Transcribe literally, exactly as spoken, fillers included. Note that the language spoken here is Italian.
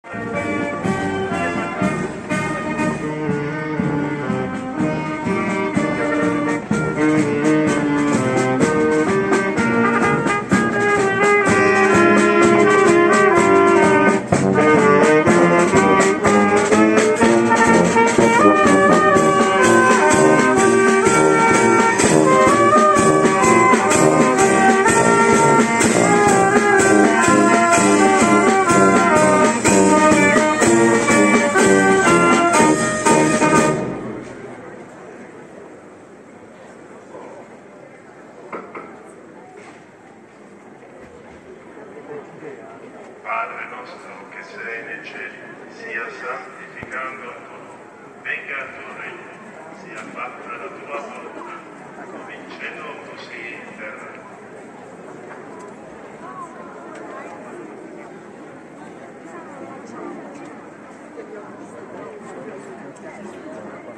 Padre nostro che sei nei cieli, sia santificato il tuo nome, venga il tuo regno, sia fatta la tua volontà, come in cielo così in terra. Thank you.